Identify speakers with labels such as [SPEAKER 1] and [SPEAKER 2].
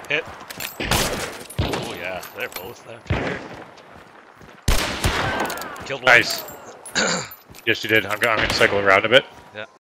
[SPEAKER 1] Hit. Oh yeah, they're both left here. Killed one.
[SPEAKER 2] Nice. Yes, you did. I'm going to cycle around a bit.
[SPEAKER 1] Yeah.